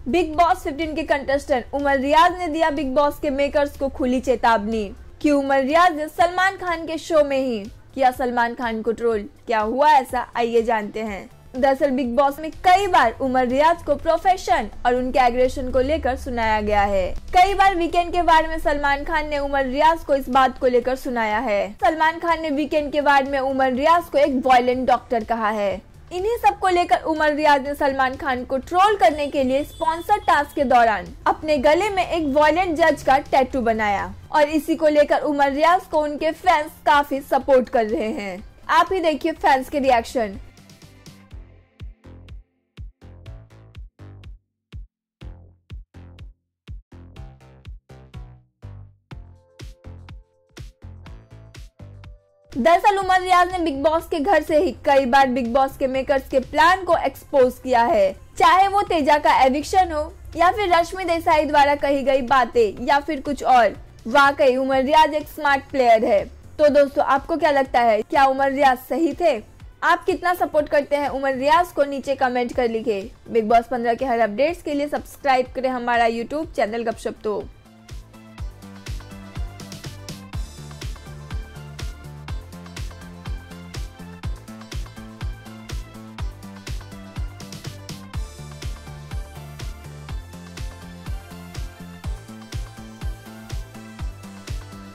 Big boss 15 के contestant Umar रियाज ने दिया बिग बॉस के मेकर्स को खुली चेतावनी कि उमर रियाज ने सलमान खान के शो में ही किया सलमान खान को ट्रोल। क्या हुआ ऐसा, आइए जानते हैं। दरअसल बिग बॉस में कई बार उमर रियाज को प्रोफेशन और उनके एग्रेशन को लेकर सुनाया गया है। कई बार वीकेंड के वार में सलमान खान ने उमर रियाज को इस बात को लेकर सुनाया है। सलमान खान ने वीकेंड के वार में उमर रियाज को एक वायलेंट डॉक्टर कहा है। इन्हीं सब को लेकर उमर रियाज ने सलमान खान को ट्रोल करने के लिए स्पॉन्सर टास्क के दौरान अपने गले में एक वायलेंट जज का टैटू बनाया और इसी को लेकर उमर रियाज को उनके फैंस काफी सपोर्ट कर रहे हैं। आप ही देखिए फैंस के रिएक्शन। दरअसल उमर रियाज ने बिग बॉस के घर से ही कई बार बिग बॉस के मेकर्स के प्लान को एक्सपोज किया है, चाहे वो तेजा का एविक्शन हो या फिर रश्मि देसाई द्वारा कही गई बातें या फिर कुछ और। वाकई उमर रियाज एक स्मार्ट प्लेयर है। तो दोस्तों, आपको क्या लगता है, क्या उमर रियाज सही थे? आप कितना सपोर्ट करते हैं उमर रियाज को, नीचे कमेंट कर लिखिए। बिग बॉस 15 के हर अपडेट्स के लिए सब्सक्राइब करें हमारा यूट्यूब चैनल गपशप तो।